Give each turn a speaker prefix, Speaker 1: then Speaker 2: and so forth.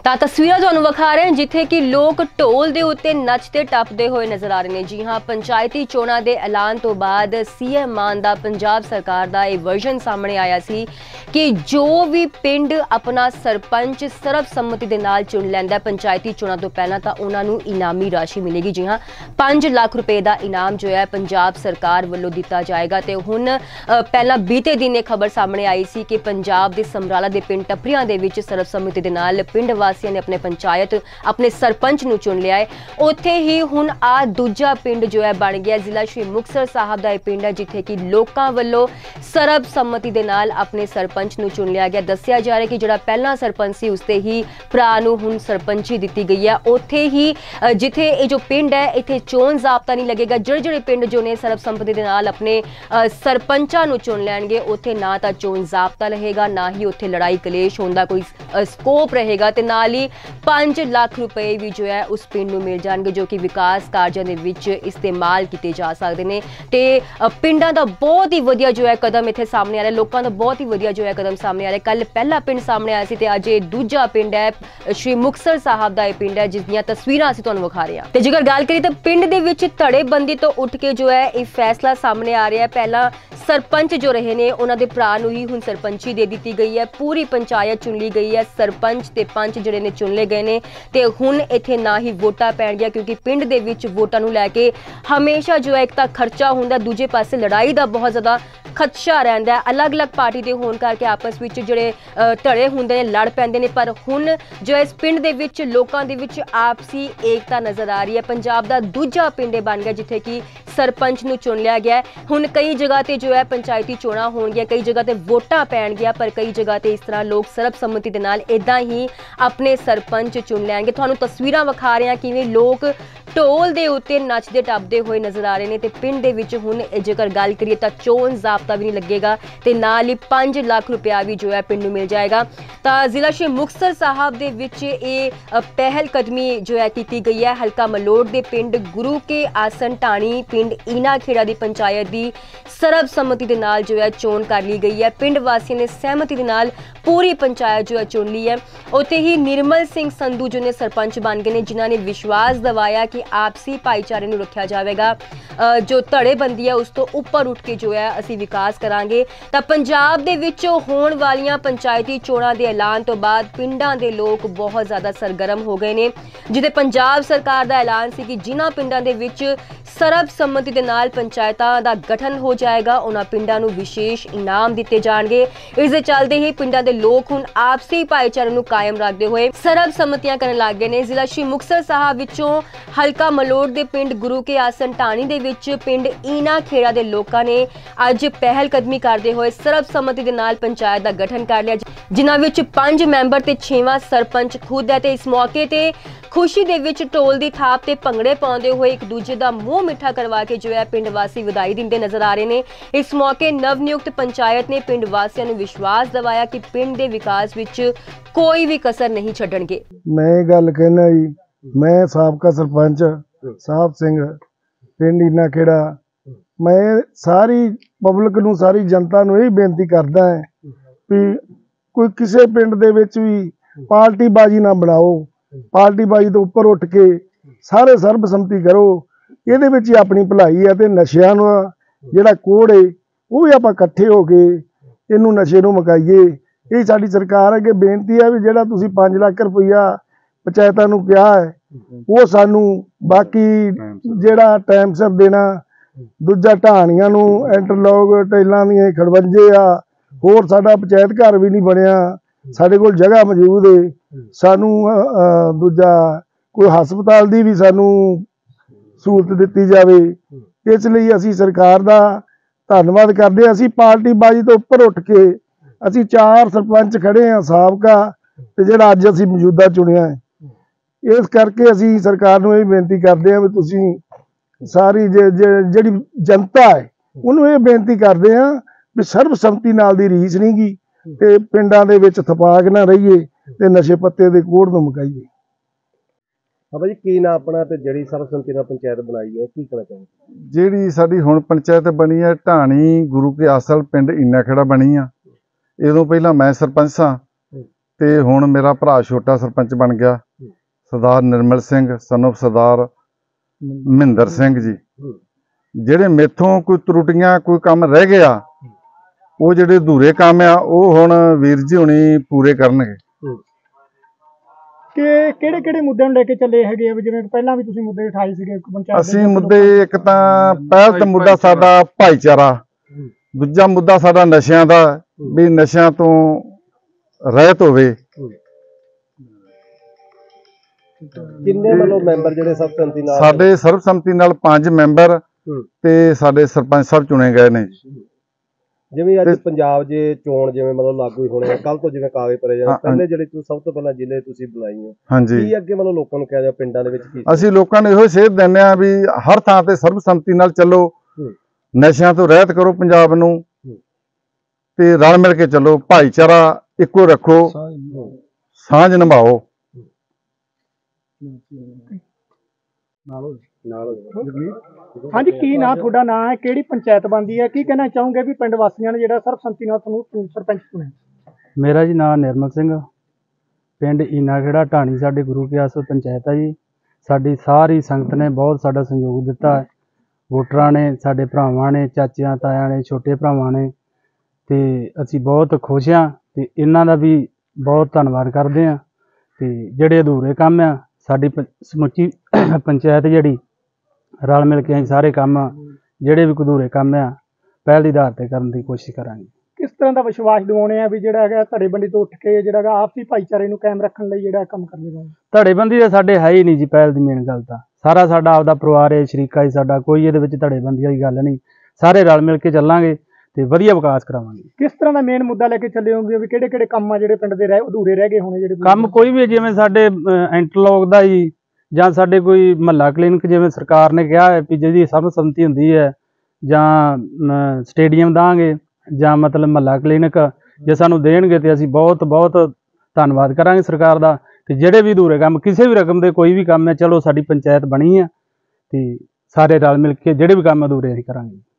Speaker 1: ਤਾਂ ਤਸਵੀਰਾਂ ਤੁਹਾਨੂੰ ਵਿਖਾ ਰਹੇ ਹਾਂ ਜਿੱਥੇ ਕਿ ਲੋਕ ਢੋਲ ਦੇ ਉੱਤੇ ਨੱਚਦੇ ਟੱਪਦੇ ਹੋਏ ਨਜ਼ਰ ਆ ਰਹੇ ਨੇ। ਜੀ ਹਾਂ, ਪੰਚਾਇਤੀ ਚੋਣਾਂ ਦੇ ਐਲਾਨ ਤੋਂ ਬਾਅਦ ਸੀਐਮ ਮਾਨ ਦਾ ਪੰਜਾਬ ਸਰਕਾਰ ਦਾ ਇਹ ਵਰਜ਼ਨ ਸਾਹਮਣੇ ਆਇਆ ਸੀ ਕਿ ਜੋ ਵੀ ਪਿੰਡ ਆਪਣਾ ਸਰਪੰਚ ਸਰਬਸੰਮਤੀ ਦੇ ਨਾਲ ਚੁਣ ਲੈਂਦਾ ਪੰਚਾਇਤੀ ਚੋਣਾਂ ਤੋਂ ਪਹਿਲਾਂ ਤਾਂ ਉਹਨਾਂ ਨੂੰ ਇਨਾਮੀ ਰਾਸ਼ੀ ਮਿਲੇਗੀ। ਜੀ ਹਾਂ, 5 ਲੱਖ ਰੁਪਏ ਦਾ ਇਨਾਮ ਜੋ ਹੈ ਪੰਜਾਬ ਸਰਕਾਰ ਵੱਲੋਂ ਦਿੱਤਾ ਜਾਏਗਾ। ਤੇ ਹੁਣ ਪਹਿਲਾਂ ਬੀਤੇ ਦਿਨ ਇਹ ਖਬਰ ਸਾਹਮਣੇ ਆਈ ਸੀ ਕਿ ਪੰਜਾਬ ਦੇ ਸਮਰਾਲਾ ਦੇ ਪਿੰਡ ਟੱਪਰੀਆਂ ਦੇ ਵਿੱਚ ਸਰਬਸੰਮਤੀ ਦੇ ਨਾਲ ਪਿੰਡ ਵਾਸੀਆਂ ਨੇ ਆਪਣੇ ਪੰਚਾਇਤ ਆਪਣੇ ਸਰਪੰਚ ਨੂੰ ਚੁਣ ਲਿਆ ਹੈ। ਉੱਥੇ ਹੀ ਹੁਣ ਆ ਦੂਜਾ ਪਿੰਡ ਜੋ ਹੈ ਬਣ ਗਿਆ ਜ਼ਿਲ੍ਹਾ ਸ਼੍ਰੀ ਮੁਕਤਸਰ ਸਾਹਿਬ ਦਾ ਇਹ ਪਿੰਡ ਹੈ ਜਿੱਥੇ ਕਿ ਲੋਕਾਂ ਵੱਲੋਂ ਸਰਬਸੰਮਤੀ ਦੇ ਨਾਲ ਆਪਣੇ ਸਰਪੰਚ ਨੂੰ ਚੁਣ ਲਿਆ ਗਿਆ। ਦੱਸਿਆ ਜਾ ਰਿਹਾ ਕਿ ਜਿਹੜਾ ਪਹਿਲਾਂ ਸਰਪੰਚ ਸੀ ਉਸਦੇ ਹੀ ਭਰਾ ਨੂੰ ਹੁਣ ਸਰਪੰਚੀ ਦਿੱਤੀ ਗਈ ਹੈ। ਉੱਥੇ ਹੀ ਜਿੱਥੇ ਇਹ ਜੋ ਪਿੰਡ ਹੈ ਇੱਥੇ ਚੋਣ ਜ਼ਾਬਤਾ ਨਹੀਂ ਲੱਗੇਗਾ। ਜਿਹੜੇ ਪਿੰਡ ਜੋ ਨੇ ਸਰਬਸੰਮਤੀ ਦੇ ਨਾਲ ਆਪਣੇ ਸਰਪੰਚਾਂ ਨੂੰ ਚੁਣ ਲੈਣਗੇ ਉੱਥੇ ਨਾ ਤਾਂ ਚੋਣ ਜ਼ਾਬਤਾ ਰਹੇਗਾ, ਨਾ ਹੀ ਉੱਥੇ ਲੜਾਈ ਕਲੇਸ਼ ਹੋਣ ਦਾ ਕੋਈ ਸਕੋਪ ਰਹੇਗਾ ਤੇ ਨਾਲ ਹੀ 5 ਲੱਖ ਰੁਪਏ ਵੀ ਜੋ ਹੈ ਉਸ ਪਿੰਡ ਨੂੰ ਮਿਲ ਜਾਣਗੇ ਜੋ ਕਿ ਵਿਕਾਸ ਕਾਰਜਾਂ ਦੇ ਵਿੱਚ ਇਸਤੇਮਾਲ ਕੀਤੇ ਜਾ ਸਕਦੇ ਨੇ। ਤੇ ਪਿੰਡਾਂ ਦਾ ਬਹੁਤ ਹੀ ਵਧੀਆ ਜੋ ਹੈ ਕਦਮ ਇੱਥੇ ਸਾਹਮਣੇ ਆ ਰਿਹਾ, ਲੋਕਾਂ ਦਾ ਬਹੁਤ ਹੀ ਵਧੀਆ ਜੋ ਹੈ ਕਦਮ ਸਾਹਮਣੇ ਆ ਰਿਹਾ। ਕੱਲ ਪਹਿਲਾ ਪਿੰਡ ਸਾਹਮਣੇ ਆਇਆ ਸੀ ਤੇ ਅੱਜ ਇਹ ਦੂਜਾ ਪਿੰਡ ਹੈ ਸ਼੍ਰੀ ਮੁਕਤਸਰ ਸਾਹਿਬ ਦਾ ਇਹ ਪਿੰਡ ਹੈ ਜਿਸ ਦੀਆਂ ਤਸਵੀਰਾਂ ਅਸੀਂ ਤੁਹਾਨੂੰ ਵਿਖਾ ਰਹੇ ਹਾਂ। ਤੇ ਜੇਕਰ ਗੱਲ ਕਰੀਏ ਤਾਂ ਪਿੰਡ ਦੇ ਵਿੱਚ ਧੜੇਬੰਦੀ ਤੋਂ ਉੱਠ ਕੇ ਜੋ ਹੈ ਇਹ ਫੈਸਲਾ ਸਾਹਮਣੇ ਆ ਰਿਹਾ ਹੈ। ਪਹਿਲਾਂ ਸਰਪੰਚ ਜੋ ਰਹੇ ਨੇ ਉਹਨਾਂ ਦੇ ਭਰਾ ਨੂੰ ਹੀ ਹੁਣ ਸਰਪੰਚੀ ਦੇ ਦਿੱਤੀ ਗਈ ਹੈ। ਪੂਰੀ ਪੰਚਾਇਤ ਚੁਣ ਲਈ ਗਈ ਹੈ, ਸਰਪੰਚ ਤੇ ਪੰਚ ਜਿਹੜੇ ਨੇ ਚੁਣ ਲਏ ਗਏ ਨੇ ਤੇ ਹੁਣ ਇੱਥੇ ਨਾ ਹੀ ਵੋਟਾਂ ਪੈਣਗੀਆਂ ਕਿਉਂਕਿ ਪਿੰਡ ਦੇ ਵਿੱਚ ਵੋਟਾਂ ਨੂੰ ਲੈ ਕੇ ਹਮੇਸ਼ਾ ਜੋ ਹੈ ਇੱਕ ਤਾਂ ਖਰਚਾ ਹੁੰਦਾ, ਦੂਜੇ ਪਾਸੇ ਲੜਾਈ ਦਾ ਬਹੁਤ ਜ਼ਿਆਦਾ ਖਦਸ਼ਾ ਰਹਿੰਦਾ ਹੈ। ਅਲੱਗ-ਅਲੱਗ ਪਾਰਟੀ ਦੇ ਹੋਣ ਕਰਕੇ ਆਪਸ ਵਿੱਚ ਜਿਹੜੇ ਧੜੇ ਹੁੰਦੇ ਨੇ ਲੜ ਪੈਂਦੇ ਨੇ, ਪਰ ਹੁਣ ਜੋ ਇਸ ਪਿੰਡ ਦੇ ਵਿੱਚ ਲੋਕਾਂ ਦੇ ਵਿੱਚ ਆਪਸੀ ਏਕਤਾ ਨਜ਼ਰ ਆ ਰਹੀ ਹੈ। ਪੰਜਾਬ ਦਾ ਦੂਜਾ ਪਿੰਡ ਬਣ ਗਿਆ ਜਿੱਥੇ ਕਿ ਸਰਪੰਚ ਨੂੰ ਚੁਣ ਲਿਆ ਗਿਆ। ਹੁਣ ਕਈ ਜਗ੍ਹਾ ਤੇ ਜੋ ਹੈ ਪੰਚਾਇਤੀ ਚੋਣਾਂ ਹੋਣਗੀਆਂ, ਕਈ ਜਗ੍ਹਾ ਤੇ ਵੋਟਾਂ ਪੈਣਗੀਆਂ, ਪਰ ਕਈ ਜਗ੍ਹਾ ਤੇ ਇਸ ਤਰ੍ਹਾਂ ਲੋਕ ਸਰਬਸੰਮਤੀ ਦੇ ਨਾਲ ਇਦਾਂ ਹੀ ਆਪਣੇ ਸਰਪੰਚ ਚੁਣ ਲੈਣਗੇ। ਤੁਹਾਨੂੰ ਤਸਵੀਰਾਂ ਵਿਖਾ ਰਹੇ ਹਾਂ ਕਿਵੇਂ ਲੋਕ ਢੋਲ ਦੇ ਉੱਤੇ ਨੱਚਦੇ ਟੱਪਦੇ ਹੋਏ ਨਜ਼ਰ ਆ ਰਹੇ ਨੇ ਤੇ ਪਿੰਡ ਦੇ ਵਿੱਚ ਹੁਣ ਜੇਕਰ ਗੱਲ ਕਰੀਏ ਤਾਂ ਚੋਣ ਜ਼ਾਬਤਾ ਵੀ ਨਹੀਂ ਲੱਗੇਗਾ ਤੇ ਨਾਲ ਹੀ 5 ਲੱਖ ਰੁਪਇਆ ਵੀ ਜੋ ਹੈ ਪਿੰਡ ਨੂੰ ਮਿਲ ਜਾਏਗਾ। ਤਾਂ ਜ਼ਿਲ੍ਹਾ ਸ਼੍ਰੀ ਮੁਕਤਸਰ ਸਾਹਿਬ ਦੇ ਵਿੱਚ ਇਹ ਪਹਿਲ ਕਦਮੀ ਜੋ ਹੈ ਕੀਤੀ ਗਈ ਹੈ। ਹਲਕਾ ਮਲੋਟ ਦੇ ਪਿੰਡ ਗੁਰੂ ਕੇ ਆਸਨ ਢਾਣੀ ਪਿੰਡ ਈਨਾ ਖੇੜਾ ਦੀ ਪੰਚਾਇਤ ਦੀ ਸਰਬਸੰਮਤੀ ਦੇ ਨਾਲ ਜੋ ਹੈ ਚੋਣ ਕਰ ਲਈ ਗਈ ਹੈ। ਪਿੰਡ ਵਾਸੀਆਂ ਨੇ ਸਹਿਮਤੀ ਦੇ ਨਾਲ ਪੂਰੀ ਪੰਚਾਇਤ ਜੋ ਹੈ ਚੁਣ ਲਈ ਹੈ। ਉੱਥੇ ਹੀ ਨਿਰਮਲ ਸਿੰਘ ਸੰਧੂ ਜੋ ਨੇ ਸਰਪੰਚ ਬਣ ਗਏ ਨੇ ਜਿਨ੍ਹਾਂ ਨੇ ਵਿਸ਼ਵਾਸ ਦਿਵਾਇਆ ਕਿ ਆਪਸੀ ਭਾਈਚਾਰੇ ਨੂੰ ਰੱਖਿਆ ਜਾਵੇਗਾ, ਜੋ ਧੜੇਬੰਦੀ ਹੈ ਉਸ ਤੋਂ ਉੱਪਰ ਉੱਠ ਕੇ ਜੋ ਹੈ ਅਸੀਂ ਵਿਕਾਸ ਕਰਾਂਗੇ। ਤਾਂ ਪੰਜਾਬ ਦੇ ਵਿੱਚ ਹੋਣ ਵਾਲੀਆਂ ਪੰਚਾਇਤੀ ਚੋਣਾਂ ਦੇ ਐਲਾਨ ਤੋਂ ਬਾਅਦ ਪਿੰਡਾਂ ਦੇ ਲੋਕ ਬਹੁਤ ਜ਼ਿਆਦਾ ਸਰਗਰਮ ਹੋ ਗਏ ਨੇ। ਜਿਹਦੇ ਪੰਜਾਬ ਸਰਕਾਰ ਦਾ ਐਲਾਨ ਸੀ ਕਿ ਜਿਨ੍ਹਾਂ ਪਿੰਡਾਂ ਦੇ ਵਿੱਚ ਸਰਬਸੰਮਤੀ ਦੇ ਨਾਲ ਪੰਚਾਇਤਾਂ ਦਾ ਗਠਨ ਹੋ ਜਾਏਗਾ ਉਹਨਾਂ ਪਿੰਡਾਂ ਨੂੰ ਵਿਸ਼ੇਸ਼ ਇਨਾਮ ਦਿੱਤੇ ਜਾਣਗੇ। ਇਸ ਦੇ ਚੱਲਦੇ ਹੀ ਪਿੰਡਾਂ ਦੇ ਲੋਕ ਹੁਣ ਆਪਸੀ ਭਾਈਚਾਰੇ ਨੂੰ ਕਾਇਮ ਰੱਖਦੇ ਹੋਏ ਸਰਬਸੰਮਤੀਆਂ ਕਰਨ ਲੱਗ ਗਏ ਨੇ। ਜ਼ਿਲ੍ਹਾ ਸ਼੍ਰੀ ਮੁਕਤਸਰ ਸਾਹਿਬ ਵਿੱਚੋਂ ਹਲਕਾ ਮਲੋਟ ਦੇ ਪਿੰਡ ਗੁਰੂ ਕੇ ਆਸਨ ਢਾਣੀ ਦੇ ਵਿੱਚ ਪਿੰਡ ਈਨਾ ਖੇੜਾ ਦੇ ਲੋਕਾਂ ਨੇ ਅੱਜ ਪਹਿਲ ਕਦਮੀ ਕਰਦੇ ਹੋਏ ਸਰਬਸੰਮਤੀ ਦੇ ਨਾਲ ਪੰਚਾਇਤ ਦਾ ਗਠਨ ਕਰ ਲਿਆ ਜਿਨ੍ਹਾਂ ਵਿੱਚ 5 ਮੈਂਬਰ ਤੇ 6ਵਾਂ ਸਰਪੰਚ ਖੁਦ ਹੈ। ਤੇ ਇਸ ਮੌਕੇ ਤੇ ਖੁਸ਼ੀ ਦੇ ਵਿੱਚ ਢੋਲ ਦੀ ਥਾਪ ਤੇ ਭੰਗੜੇ ਪਾਉਂਦੇ ਹੋਏ ਇੱਕ ਦੂਜੇ ਦਾ ਮੂੰਹ ਮਿੱਠਾ ਕਰਵਾ ਕੇ ਜੋ ਹੈ ਪਿੰਡ ਵਾਸੀ ਵਧਾਈ ਦਿੰਦੇ ਨਜ਼ਰ ਆ ਰਹੇ ਨੇ। ਇਸ ਮੌਕੇ ਨਵਨਿਯੁਕਤ ਪੰਚਾਇਤ ਨੇ ਪਿੰਡ ਵਾਸੀਆਂ ਨੂੰ ਵਿਸ਼ਵਾਸ ਦਿਵਾਇਆ ਕਿ ਪਿੰਡ ਦੇ ਵਿਕਾਸ ਵਿੱਚ ਕੋਈ ਵੀ ਕਸਰ ਨਹੀਂ ਛੱਡਣਗੇ।
Speaker 2: ਮੈਂ ਇਹ ਗੱਲ ਕਹਿਣਾ ਜੀ, ਮੈਂ ਸਾਬਕਾ ਸਰਪੰਚ ਸਾਹਿਬ ਸਿੰਘ ਪਿੰਡ ਈਨਾ ਖੇੜਾ, ਮੈਂ ਸਾਰੀ ਪਬਲਿਕ ਨੂੰ ਸਾਰੀ ਜਨਤਾ ਨੂੰ ਇਹ ਬੇਨਤੀ ਕਰਦਾ ਹੈ ਵੀ ਕੋਈ ਕਿਸੇ ਪਿੰਡ ਦੇ ਵਿੱਚ ਵੀ ਪਾਰਟੀਬਾਜ਼ੀ ਨਾ ਬਣਾਓ, ਪਾਰਟੀਬਾਜ਼ੀ ਤੋਂ ਉੱਪਰ ਉੱਠ ਕੇ ਸਾਰੇ ਸਰਬਸੰਮਤੀ ਕਰੋ। ਇਹਦੇ ਵਿੱਚ ਹੀ ਆਪਣੀ ਭਲਾਈ ਹੈ ਤੇ ਨਸ਼ਿਆਂ ਨੂੰ ਜਿਹੜਾ ਕੋੜ ਹੈ ਉਹ ਵੀ ਆਪਾਂ ਇਕੱਠੇ ਹੋ ਕੇ ਇਹਨੂੰ ਨਸ਼ੇ ਨੂੰ ਮੁਕਾਈਏ। ਇਹ ਸਾਡੀ ਸਰਕਾਰ ਅੱਗੇ ਬੇਨਤੀ ਹੈ ਵੀ ਜਿਹੜਾ ਤੁਸੀਂ 5 ਲੱਖ ਰੁਪਈਆ ਪੰਚਾਇਤਾਂ ਨੂੰ ਕਿਹਾ ਹੈ ਉਹ ਸਾਨੂੰ ਬਾਕੀ ਜਿਹੜਾ ਟਾਈਮ ਸਿਰ ਦੇਣਾ। ਦੂਜਾ ਢਾਣੀਆਂ ਨੂੰ ਇੰਟਰਲੋਕ ਟੈਲਾਂ ਦੀਆਂ ਖੜਵੰਜੇ ਆ, ਹੋਰ ਸਾਡਾ ਪੰਚਾਇਤ ਘਰ ਵੀ ਨਹੀਂ ਬਣਿਆ, ਸਾਡੇ ਕੋਲ ਜਗ੍ਹਾ ਮੌਜੂਦ ਹੈ। ਸਾਨੂੰ ਦੂਜਾ ਕੋਈ ਹਸਪਤਾਲ ਦੀ ਵੀ ਸਾਨੂੰ ਸਹੂਲਤ ਦਿੱਤੀ ਜਾਵੇ। ਇਸ ਲਈ ਅਸੀਂ ਸਰਕਾਰ ਦਾ ਧੰਨਵਾਦ ਕਰਦੇ ਹਾਂ। ਅਸੀਂ ਪਾਰਟੀਬਾਜ਼ੀ ਤੋਂ ਉੱਪਰ ਉੱਠ ਕੇ ਅਸੀਂ 4 ਸਰਪੰਚ ਖੜੇ ਹਾਂ ਸਾਬਕਾ ਤੇ ਜਿਹੜਾ ਅੱਜ ਅਸੀਂ ਮੌਜੂਦਾ ਚੁਣਿਆ ਹੈ। ਇਸ ਕਰਕੇ ਅਸੀਂ ਸਰਕਾਰ ਨੂੰ ਇਹ ਬੇਨਤੀ ਕਰਦੇ ਹਾਂ ਵੀ ਤੁਸੀਂ ਸਾਰੀ ਜਿਹੜੀ ਜਨਤਾ ਹੈ ਉਹਨੂੰ ਇਹ ਬੇਨਤੀ ਕਰਦੇ ਹਾਂ ਵੀ ਸਰਬਸੰਮਤੀ ਨਾਲ ਦੀ ਰੀਸ ਨਹੀਂ ਗੀ ਤੇ ਪਿੰਡਾਂ ਦੇ ਵਿੱਚ ਥਪਾਕ ਨਾ ਰਹੀਏ ਤੇ ਨਸ਼ੇ ਪੱਤੇ ਦੇ ਕੋੜ ਨੂੰ ਮੁਕਾਈਏ।
Speaker 3: ਹਾਂ ਜੀ, ਕੀ ਨਾ ਆਪਣਾ ਤੇ ਜਿਹੜੀ ਸਰਬਸੰਮਤੀ ਨਾਲ ਪੰਚਾਇਤ ਬਣਾਈ ਹੈ ਕੀ ਕਹਿਣਾ ਚਾਹੁੰਦੇ?
Speaker 4: ਜਿਹੜੀ ਸਾਡੀ ਹੁਣ ਪੰਚਾਇਤ ਬਣੀ ਹੈ ਢਾਣੀ ਗੁਰੂ ਕੇ ਆਸਲ ਪਿੰਡ ਈਨਾ ਖੇੜਾ ਬਣੀ ਆ। ਇਦੋਂ ਪਹਿਲਾਂ ਮੈਂ ਸਰਪੰਚ ਸਾਂ ਤੇ ਹੁਣ ਮੇਰਾ ਭਰਾ ਛੋਟਾ ਸਰਪੰਚ ਬਣ ਗਿਆ, ਸਰਦਾਰ ਨਿਰਮਲ ਸਿੰਘ ਸਨ of ਸਰਦਾਰ ਮਹਿੰਦਰ ਸਿੰਘ ਜੀ। ਜਿਹੜੇ ਮੇਥੋਂ ਕੋਈ ਤਰੁੱਟੀਆਂ ਕੋਈ ਕੰਮ ਰਹਿ ਗਿਆ, ਉਹ ਜਿਹੜੇ ਅਧੂਰੇ ਕੰਮ ਆ ਉਹ ਹੁਣ ਵੀਰ ਜੀ ਹੁਣੀ ਪੂਰੇ ਕਰਨਗੇ।
Speaker 5: ਕਿ ਕਿਹੜੇ ਮੁੱਦਿਆਂ ਨੂੰ ਲੈ ਕੇ ਚੱਲੇ ਹੈਗੇ ਆ? ਜਿਵੇਂ ਪਹਿਲਾਂ ਵੀ ਤੁਸੀਂ ਮੁੱਦੇ ਉਠਾਏ ਸੀਗੇ ਪੰਚਾਇਤ
Speaker 4: ਅਸੀਂ ਮੁੱਦੇ, ਇੱਕ ਤਾਂ ਪਹਿਲ ਤਾਂ ਮੁੱਦਾ ਸਾਡਾ ਭਾਈਚਾਰਾ, ਦੂਜਾ ਮੁੱਦਾ ਸਾਡਾ ਨਸ਼ਿਆਂ ਦਾ, ਵੀ ਨਸ਼ਿਆਂ ਤੋਂ ਰਹਿਤ ਹੋਵੇ।
Speaker 3: ਕਿੰਨੇ ਮਤਲਬ ਮੈਂਬਰ ਜਿਹੜੇ ਸਰਬਸੰਮਤੀ ਨਾਲ?
Speaker 4: ਸਾਡੇ ਸਰਬਸੰਮਤੀ ਨਾਲ 5 ਮੈਂਬਰ ਤੇ ਸਾਡੇ ਸਰਪੰਚ ਸਾਹਿਬ ਚੁਣੇ ਗਏ ਨੇ।
Speaker 3: ਜਿਵੇਂ ਅੱਜ ਪੰਜਾਬ ਜੇ ਚੋਣ ਜਿਵੇਂ ਮਤਲਬ ਲਾਗੂ ਹੋਣੇ, ਕੱਲ ਤੋਂ ਜਿਵੇਂ ਕਾਗਜ਼ ਭਰੇ ਜਾਣ, ਪਹਿਲੇ ਜਿਹੜੇ ਸਭ ਤੋਂ ਪਹਿਲਾਂ ਜ਼ਿਲ੍ਹੇ ਤੁਸੀਂ ਬਣਾਈ ਹੋ,
Speaker 4: ਹਾਂਜੀ,
Speaker 3: ਕੀ ਅੱਗੇ ਮਤਲਬ ਲੋਕਾਂ ਨੂੰ ਕਿਹਾ ਜਾ, ਪਿੰਡਾਂ ਦੇ ਵਿੱਚ ਕੀ
Speaker 4: ਅਸੀਂ ਲੋਕਾਂ ਨੂੰ ਇਹੋ ਸੇਧ ਦਿੰਦੇ ਆ ਵੀ ਹਰ ਥਾਂ ਤੇ ਸਰਬਸੰਮਤੀ ਨਾਲ ਚੱਲੋ, ਨਸ਼ਿਆਂ ਤੋਂ ਰਹਿਤ ਕਰੋ ਪੰਜਾਬ ਨੂੰ, ਤੇ ਰਲ ਮਿਲ ਕੇ ਚੱਲੋ, ਭਾਈਚਾਰਾ ਇੱਕੋ ਰੱਖੋ, ਸਾਂਝ ਨਿਭਾਓ।
Speaker 5: ਹਾਂਜੀ, ਕੀ ਨਾਂ ਤੁਹਾਡਾ? ਨਾਂ ਹੈ, ਕਿਹੜੀ ਪੰਚਾਇਤ ਬਣਦੀ ਹੈ? ਕੀ ਕਹਿਣਾ ਚਾਹੋਗੇ ਵੀ ਪਿੰਡ ਵਾਸੀਆਂ ਨੇ ਜਿਹੜਾ ਸਰਬਸੰਮਤੀ ਨਾਲ ਤੁਹਾਨੂੰ ਸਰਪੰਚ ਚੁਣਿਆ?
Speaker 6: ਮੇਰਾ ਜੀ ਨਾਮ ਨਿਰਮਲ ਸਿੰਘ, ਪਿੰਡ ਈਨਾ ਖੇੜਾ ਢਾਣੀ ਸਾਡੇ ਗੁਰੂ ਕੀ ਆਸਰ ਪੰਚਾਇਤ ਹੈ ਜੀ। ਸਾਡੀ ਸਾਰੀ ਸੰਗਤ ਨੇ ਬਹੁਤ ਸਾਡਾ ਸਹਿਯੋਗ ਦਿੱਤਾ ਹੈ, ਵੋਟਰਾਂ ਨੇ, ਸਾਡੇ ਭਰਾਵਾਂ ਨੇ, ਚਾਚਿਆਂ ਤਾਇਆਂ ਨੇ, ਛੋਟੇ ਭਰਾਵਾਂ ਨੇ, ਤੇ ਅਸੀਂ ਬਹੁਤ ਖੁਸ਼ ਹਾਂ ਤੇ ਇਹਨਾਂ ਦਾ ਵੀ ਬਹੁਤ ਧੰਨਵਾਦ ਕਰਦੇ ਹਾਂ। ਤੇ ਜਿਹੜੇ ਅਧੂਰੇ ਕੰਮ ਆ, ਸਾਡੀ ਸਮੁੱਚੀ ਪੰਚਾਇਤ ਜਿਹੜੀ ਰਲ ਮਿਲ ਕੇ ਅਸੀਂ ਸਾਰੇ ਕੰਮ ਜਿਹੜੇ ਵੀ ਅਧੂਰੇ ਕੰਮ ਆ ਪਹਿਲ ਦੀ ਆਧਾਰ ਤੇ ਕਰਨ ਦੀ ਕੋਸ਼ਿਸ਼ ਕਰਾਂਗੇ।
Speaker 5: ਕਿਸ ਤਰ੍ਹਾਂ ਦਾ ਵਿਸ਼ਵਾਸ ਦਿਵਾਉਣੇ ਆ ਵੀ ਜਿਹੜਾ ਹੈਗਾ ਧੜੇਬੰਦੀ ਤੋਂ ਉੱਠ ਕੇ ਜਿਹੜਾ ਹੈਗਾ ਆਪਸੀ ਭਾਈਚਾਰੇ ਨੂੰ ਕਾਇਮ ਰੱਖਣ ਲਈ ਜਿਹੜਾ ਕੰਮ ਕਰਦੇ ਨੇ?
Speaker 6: ਧੜੇਬੰਦੀ ਤਾਂ ਸਾਡੇ ਹੈ ਹੀ ਨਹੀਂ ਜੀ। ਪਹਿਲ ਦੀ ਮੇਨ ਗੱਲ ਤਾਂ ਸਾਰਾ ਸਾਡਾ ਆਪਦਾ ਪਰਿਵਾਰ ਹੈ, ਸ਼ਰੀਕਾ ਹੀ ਸਾਡਾ, ਕੋਈ ਇਹਦੇ ਵਿੱਚ ਧੜੇਬੰਦੀ ਵਾਲੀ ਗੱਲ ਨਹੀਂ। ਸਾਰੇ ਰਲ ਮਿਲ ਕੇ ਚੱਲਾਂਗੇ ਤੇ ਵਧੀਆ ਵਿਕਾਸ ਕਰਾਵਾਂਗੇ।
Speaker 5: ਕਿਸ ਤਰ੍ਹਾਂ ਦਾ ਮੇਨ ਮੁੱਦਾ ਲੈ ਕੇ ਚੱਲੇ ਹੋਗੇ ਵੀ ਕਿਹੜੇ ਕੰਮ ਆ ਜਿਹੜੇ ਪਿੰਡ ਦੇ ਅਧੂਰੇ ਰਹਿ ਗਏ ਹੋਣੇ? ਜਿਹੜੇ
Speaker 6: ਕੰਮ ਕੋਈ ਵੀ, ਜਿਵੇਂ ਸਾਡੇ ਇੰਟਰਲੋਕ ਦਾ ਜੀ, ਜਾਂ ਸਾਡੇ ਕੋਈ ਮਹੱਲਾ ਕਲੀਨਿਕ ਜਿਵੇਂ ਸਰਕਾਰ ਨੇ ਕਿਹਾ ਹੈ ਵੀ ਜਿਹਦੀ ਸਰਬਸੰਮਤੀ ਹੁੰਦੀ ਹੈ, ਜਾਂ ਸਟੇਡੀਅਮ ਦਾਂਗੇ, ਜਾਂ ਮਤਲਬ ਮਹੱਲਾ ਕਲੀਨਿਕ ਜੇ ਸਾਨੂੰ ਦੇਣਗੇ ਤੇ ਅਸੀਂ ਬਹੁਤ ਬਹੁਤ ਧੰਨਵਾਦ ਕਰਾਂਗੇ ਸਰਕਾਰ ਦਾ। ਤੇ ਜਿਹੜੇ ਵੀ ਅਧੂਰੇ ਕੰਮ, ਕਿਸੇ ਵੀ ਰਕਮ ਦੇ ਕੋਈ ਵੀ ਕੰਮ ਹੈ, ਚਲੋ ਸਾਡੀ ਪੰਚਾਇਤ ਬਣੀ ਆ ਤੇ ਸਾਰੇ ਰਲ ਮਿਲ ਕੇ ਜਿਹੜੇ ਵੀ ਕੰਮ ਅਧੂਰੇ ਅਸੀਂ ਕਰਾਂਗੇ।